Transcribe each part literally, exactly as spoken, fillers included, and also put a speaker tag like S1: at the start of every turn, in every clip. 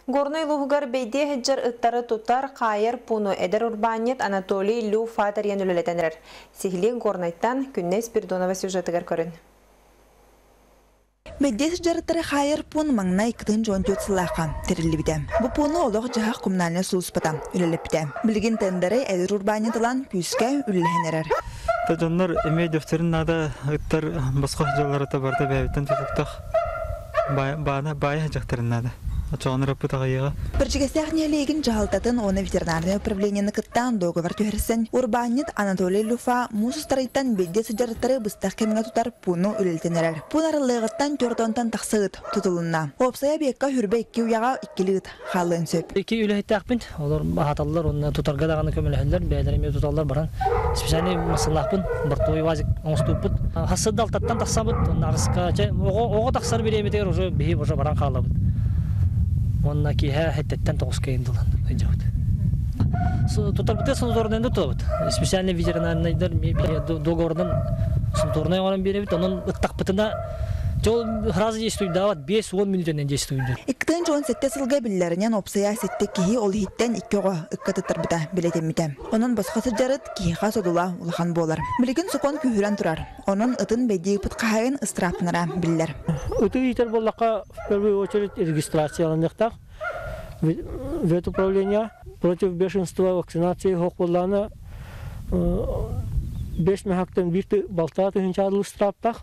S1: Горной лугар бейде хеджер ыттары тутар қайыр пуну эдер урбанет Анатолий Лю Фатер янүлелетенер. Сихли горнайттан Күннес Спиридонова сюжетігер көрін.
S2: Бейдес жарыттары қайыр пун маңнай кытын жон төт сылақа терілі біде. Бұ пуну олық жағақ құмнаны сұлыспата үлелеп біде. Білген тендері эдер урбанетылан күйіске үлеленерер.
S3: Тажоннар эмей дөфтерін нада ыттар басқа жаларыта барда бәйбіттен тұтықтақ бая жақтарын нада.
S2: Біржігесек нелеген жағалтатын оны ветеринарный управлениені кыттан договор түйірсін. Урбанет Анатолий Люфа мұсыстарыттан бейде сыжарыттары бұстақ кемге тұтар пуну үлілтенерер. Пун арылығыттан төртонтан тақсығыт тұтылынна. Опсая бекка хүрбе екке уяға иккелігіт қалын сөп.
S4: Екі үліхеттәқпін, олар бағаталылар, оны тұтарға дағаны көмілігілер, бәйдеріме тұталылар баран. Специальный масылақпын, бір той вазик оңыстуыппыд. Хасыды алтаттан тақсабыд, нарысқа, оғы тақсар беремедер, уже бейіп уже баран қалабыд. Онна киһә хәттән тоғыз кайындылан өйдәүт. Тутарбыты сылдорнында тотабыт. Специальный ветеринарныйдар договордан сылдорнай алып беребит, онун ыттакпытына жол разы действует дават бес-он минуттан действует.
S2: Иктен жон сетте сылга билләреннән опсая сетте киһи ол хиттен иккега ыккатырбыта билетемите. Онун башкасы жарыт киһа содула улахан болар. Билеген сокон күһүрән турар. Онун ытын бейди пыткаһын ыстырапнара билләр.
S5: Ыты итер боллакка в первую очередь регистрацияландыктак. Ветуправление против бешенства вакцинации хокболланы беш мәхәктен бирте балтаты хинчадлы страптак.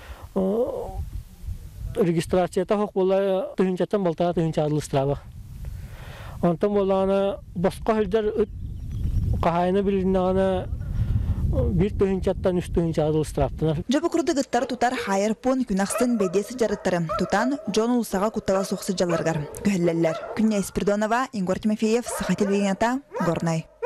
S5: Регистрацията хокболлай тыгынчаттан балтаты хинчадлы страва. Антан болланы баска хәлдер кахайны билиннәне bir tühünçattan üç tühünçadı ıstıraptılar.
S2: Jabı kurdu gıttar tutar hayır pon günahsın bedesi jarıttarı. Tutan John Ulsağa kuttala soğusu jalargar. Köhelleller. Күннес Спиридонова, Игорь Тимофеев, Саха телевидениета, Горной.